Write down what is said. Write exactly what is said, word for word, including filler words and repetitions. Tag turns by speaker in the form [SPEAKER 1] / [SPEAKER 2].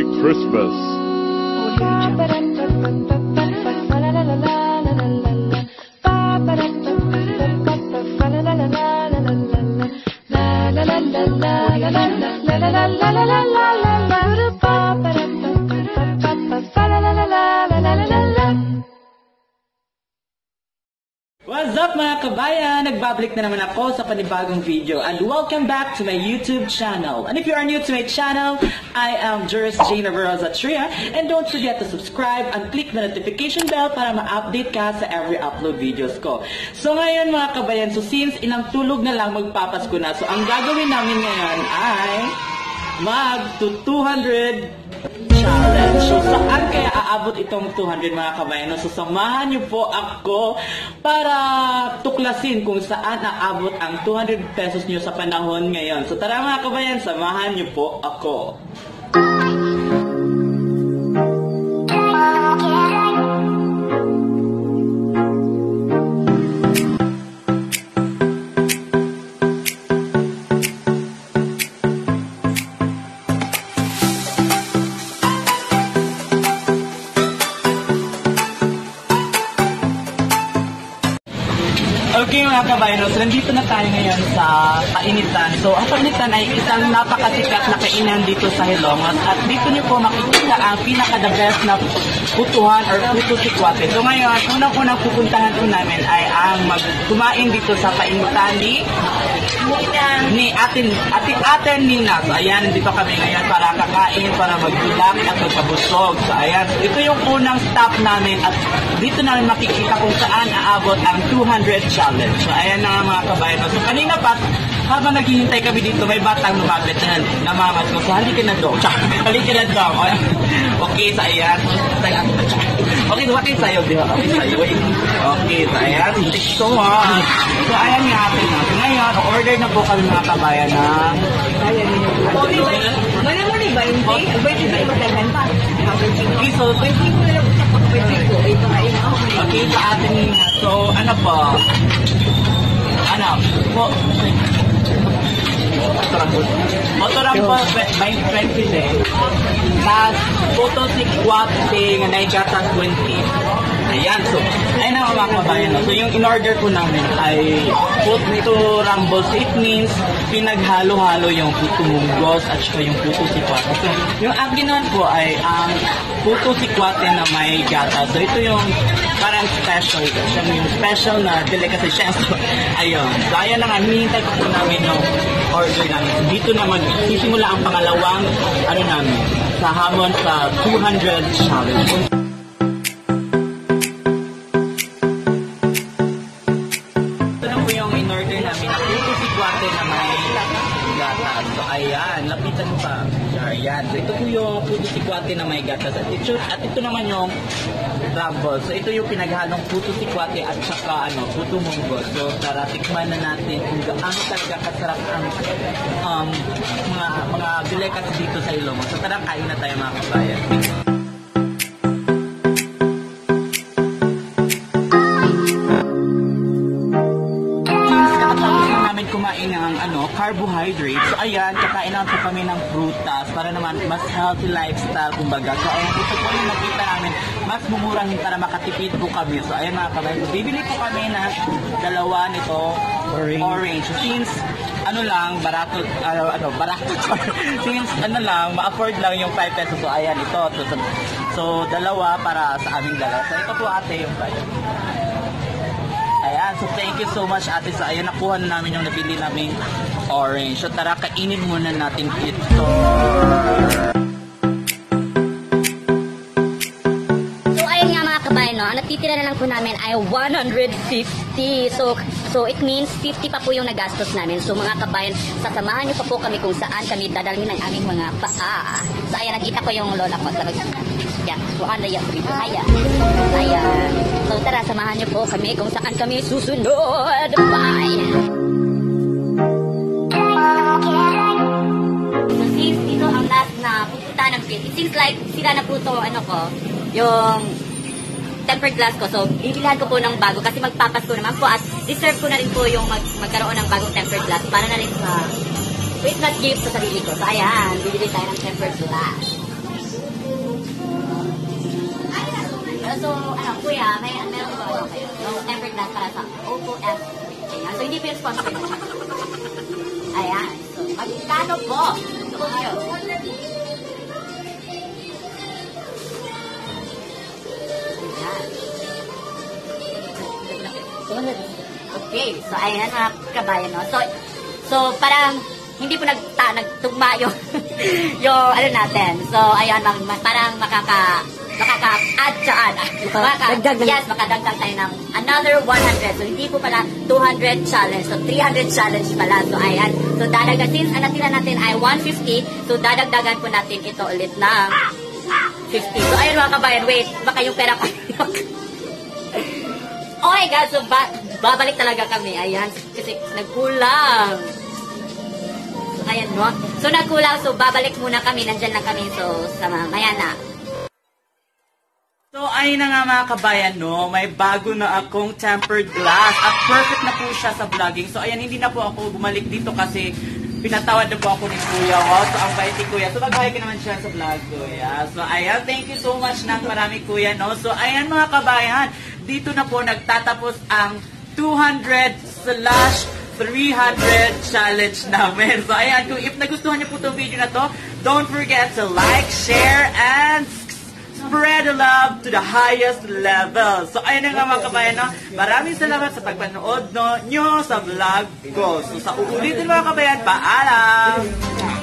[SPEAKER 1] Christmas.
[SPEAKER 2] What's up mga kabayan? Nagbabalik na naman ako sa panibagong video and welcome back to my YouTube channel. And if you are new to my channel, I am Juris J. Navarro-Zatria, and don't forget to subscribe and click the notification bell para ma-update ka sa every upload videos ko. So ngayon mga kabayan, so since inang tulog na lang magpapasko na, so ang gagawin namin ngayon ay mag to two hundred challenge. So saan kaya aabot itong two hundred mga kabayan? So samahan niyo po ako para tuklasin kung saan aabot ang two hundred pesos niyo sa panahon ngayon. So tara mga kabayan, samahan niyo po ako. Okay mga kabayan, so nandito na tayo ngayon sa Painitan. So ang Painitan ay isang napakasikat na kainan dito sa Hilongos at dito niyo po makikita ang pinaka-the best na putuhan or puto sikwate. So ngayon, unang-unang pupuntahan po namin ay ang magkumain dito sa Painitan ni ni atin atin atin Nina. So ayan, dito kami ngayon para kakain, para magbilak at magpabusog. So ayan, ito yung unang stop namin at dito namin makikita kung saan aabot ang two hundred challenge. So ayan na mga kabayan. So kanina pa, habang naghihintay kami dito, may batang lumapit na namamat ko. So halika na doon. Halika na doon. Okay, so ayan. Okay, diba kayo sa'yo? Diba kami sa'yo? Okay, so ayan. So, ha. So ayan nga atin na. So ngayon, order na po kami mga kabayan na ayan ninyo. Okay, mana mo ni ba yung day? Birthday ba yung magdaghan pa? Okay, so birthday ko na lang sa pag-birthday ko. Okay, sa atin nina. So, ano po? Ano? Po, Motorambol twenty day. Tapos, photo sikwate nga naigata twenty. Ayan, so, ayun na mga kabayan. So, yung in-order ko namin ay puto rumble. So, it means pinaghalo-halo yung puto munggos at saka yung puto sikwate. So, yung akin naman po ay ang um, puto sikwate na may gata. So, ito yung parang special. Siya yung special na delicacy siya. So, ayun. So, ayun na nga, hinihintay ko po namin yung order namin. So, dito naman, sisimula ang pangalawang, ano namin, sa hamon sa two hundred challenge. So, ayan, lapitan mo pa. Ayan. So, ito po yung puto sikwate na may gatas. At ito, at ito naman yung rumble. So, ito yung pinaghalong puto sikwate at saka, ano, puto munggo. So, tara, tikman na natin kung gaano talaga kasarap ang um, mga, mga delicacy dito sa Ilonggo. So, tara, kain na tayo mga kabayan. Kumain ng ano, carbohydrates. So ayan, kakain lang po kami ng prutas para naman mas healthy lifestyle kumbaga. So ayan, ito po yung nakita namin, mas mumurahin para makatipid po kami. So ayan mga kabayan, so, bibili po kami ng dalawa nito orange. orange. So, since ano lang, barato, ano, ano barato, since ano lang, ma-afford lang yung five pesos. So ayan, ito. So, so, so dalawa para sa aming dalawa. So ito po ate yung five. Ayan, so thank you so much ate. So ayan, nakuha na namin yung nabili naming orange. So tara, kainin muna natin ito.
[SPEAKER 3] So ayun nga mga kabayan, no? Ang natitira na lang po namin ay one hundred fifty. So, so it means fifty pa po yung nagastos namin. So mga kabayan, sasamahan niyo pa po kami kung saan kami dadalhin ng aming mga paa. So ayan, nakita ko yung lola ko. Sabi, yeah, kuhan na yan. Ayan. Ayan. So tara, samahan niyo po kami kung saan kami susunod. Bye! So since ito ang last na pupunta ng pit, it seems like sila na po ito, ano ko, yung tempered glass ko. So bibilihan ko po ng bago kasi magpapasko naman po at deserve ko na rin po yung mag magkaroon ng bagong tempered glass para na rin sa Christmas gift sa sarili ko. So ayan, bibili tayo ng tempered glass. so, ano, kuya, may meron ko ano kayo. So, tempered glass para sa Oppo F. Ayan. So, hindi po yung sponsor na siya. Ayan. So, magkano po? Look nyo. Ayan. Okay. So, ayan mga kabayan, no? So, so, parang, hindi po nagta, nagtugma yung, yung, ano natin. So, ayun, mag, mag- parang makaka, makaka-add dyan. Makaka,
[SPEAKER 1] Dagdag na-
[SPEAKER 3] yes, makadagdag tayo ng another one hundred. So, hindi po pala two hundred challenge. So, three hundred challenge pala. So, ayan. So, dadagdag, since ang natira natin ay one fifty, so, dadagdagan po natin ito ulit ng fifty. So, ayun mga kabayan, wait, baka yung pera pa. Oh my God, so, ba, babalik talaga kami. Ayan, kasi nagkulang. Ayan, no? So, nagkulang. So, babalik muna kami. Nandyan lang kami. So, sa mamaya na.
[SPEAKER 2] So, ayun na nga mga kabayan, no? May bago na akong tempered glass. At perfect na po siya sa vlogging. So, ayan, hindi na po ako bumalik dito kasi pinatawad na po ako ni Kuya. Wow, so ang bait ni Kuya. So, magbahay ka naman siya sa vlog, Kuya. So, ayan, thank you so much ng marami, Kuya, no? So, ayan mga kabayan, dito na po nagtatapos ang two hundred slash three hundred challenge namin. So, ayan, kung if nagustuhan niyo po itong video na to, don't forget to like, share, and spread the love to the highest level. So, ayun na nga mga kabayan, no? Maraming salamat sa pagpanood no, nyo sa vlog ko. So, sa uulitin mga kabayan, paalam!